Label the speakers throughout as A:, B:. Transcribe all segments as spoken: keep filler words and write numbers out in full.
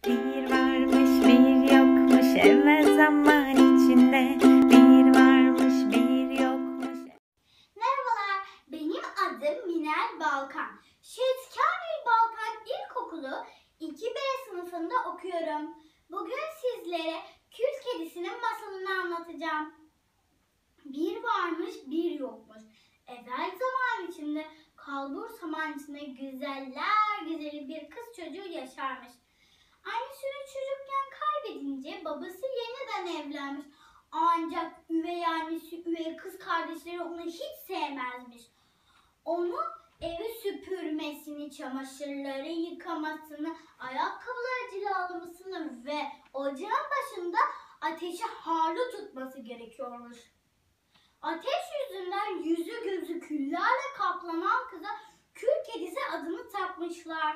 A: Bir varmış bir yokmuş evvel zaman içinde. Bir varmış bir yokmuş.
B: Merhabalar, benim adım Minel Balkan. Şehit Kamil Balkan İlkokulu iki B sınıfında okuyorum. Bugün sizlere Kül Kedisi'nin masalını anlatacağım. Bir varmış bir yokmuş. Evvel zaman içinde, kalbur saman içinde güzeller güzeli bir kız çocuğu yaşarmış. Annesini çocukken kaybedince babası yeniden evlenmiş. Ancak üvey annesi, üvey kız kardeşleri onu hiç sevmezmiş. Onu evi süpürmesini, çamaşırları yıkamasını, ayakkabıları cilalamasını ve ocağın başında ateşi harlı tutması gerekiyormuş. Ateş yüzünden yüzü gözü küllerle kaplanan kıza Kül Kedisi adını takmışlar.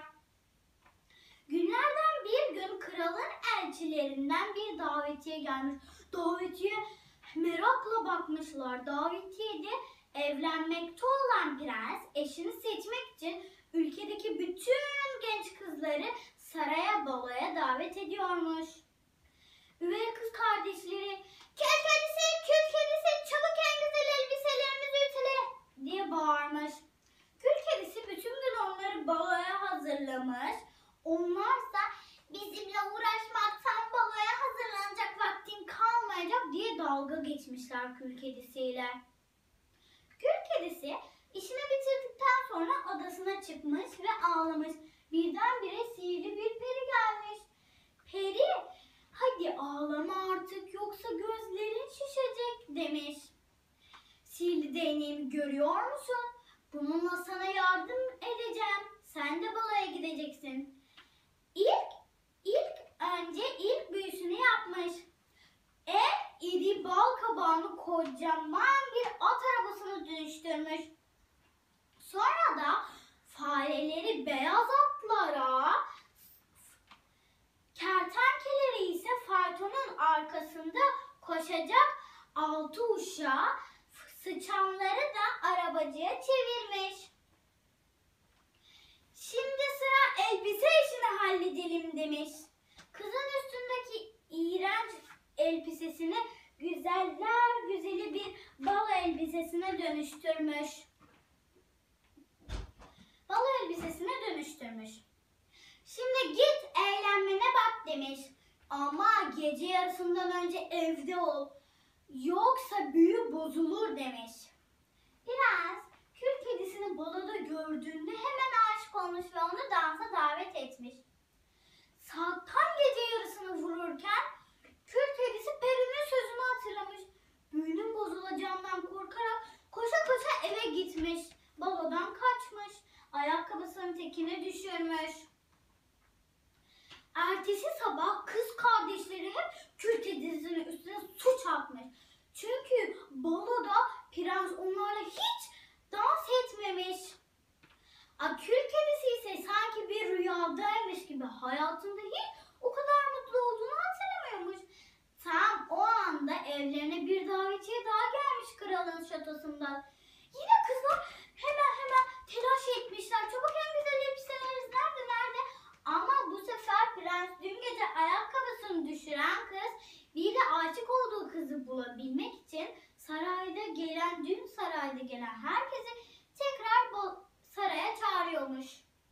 B: Günlerden bir gün kralın elçilerinden bir davetiye gelmiş. Davetiye merakla bakmışlar. Davetiyede evlenmekte olan prens eşini seçmek için ülkedeki bütün genç kızları saraya baloya davet ediyormuş. Üvey kız kardeşleri "Kül kedisi, kül kedisi, çabuk en güzel elbiselerimizi ütüle" diye bağırmış. Kül kedisi bütün gün onları baloya hazırlamış. Onlarsa bizimle uğraşmaktan baloya hazırlanacak vaktin kalmayacak diye dalga geçmişler Kül Kedisi'yle. Kül Kedisi işini bitirdikten sonra odasına çıkmış ve ağlamış. Birdenbire sihirli bir peri gelmiş. Peri, "Hadi ağlama artık yoksa gözlerin şişecek" demiş. "Sihirli değneğimi görüyor musun? Bununla sana yardım edeceğim. Sen de baloya gideceksin." İlk, ilk önce ilk büyüsünü yapmış. En iri bal kabağını kocaman bir at arabasına dönüştürmüş. Sonra da fareleri beyaz atlara, kertenkeleleri ise faytonun arkasında koşacak altı uşağı, sıçanları da arabacıya çevirmiş. "Şimdi sıra elbise işini halledelim" demiş. Kızın üstündeki iğrenç elbisesini güzeller güzeli bir balo elbisesine dönüştürmüş. Balo elbisesine dönüştürmüş. "Şimdi git eğlenmene bak" demiş. "Ama gece yarısından önce evde ol. Yoksa büyü bozulur" demiş. Prens Kül Kedisi'ni baloda gördüğünde hemen aşık olmuş ve onu dansa davet etmiş. Saat tam gece yarısını vururken Kül Kedisi perinin sözünü hatırlamış. Büyünün bozulacağından korkarak koşa koşa eve gitmiş. Balodan kaçmış. Ayakkabısının tekini düşürmüş. Ertesi sabah kız kardeşleri hep Kül Kedisi'nin üstüne suç atmış. Çünkü baloda prens onlarla hiç dans etmemiş. A, Kül Kedisi ise sanki bir rüyadaymış gibi hayatında hiç o kadar mutlu olduğunu hatırlamıyormuş. Tam o anda evlerine bir davetiye daha gelmiş kralın şatosundan. Yine kızlar hemen hemen telaş etmişler. "Çabuk en güzel elbiseleriniz nerede nerede?" Ama bu sefer prens dün gece ayakkabısını düşüren kız bir de aşık olduğu kızı bulabilmek için sarayda gelen, dün sarayda gelen herkesi tekrar saraya çağırıyormuş.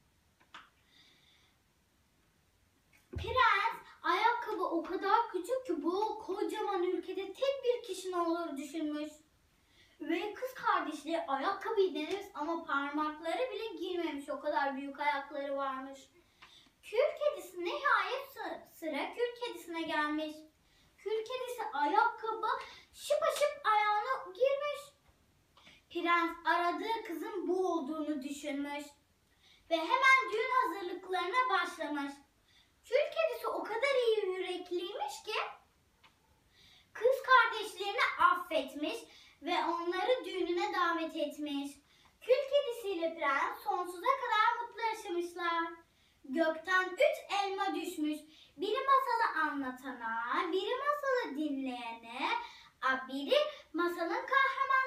B: Prens ayakkabı o kadar küçük ki bu kocaman ülkede tek bir kişinin olur düşünmüş. Ve kız kardeşleri ayakkabıyı denemiş ama parmakları bile girmemiş, o kadar büyük ayakları varmış. Kül Kedisi nihayet sıra Kül Kedisi'ne gelmiş. Kül Kedisi ayakkabı şıpaşıp ayağına girmiş. Prens aradığı kızın bu olduğunu düşünmüş ve hemen düğün hazırlıklarına başlamış. Kül Kedisi o kadar iyi yürekliymiş ki kız kardeşlerini affetmiş ve onları düğününe davet etmiş. Kül Kedisi ile prens sonsuza kadar mutlu yaşamışlar. Gökten üç elma düşmüş. Biri masalı anlatana, biri masalı dinleyene, biri masalın kahramanı.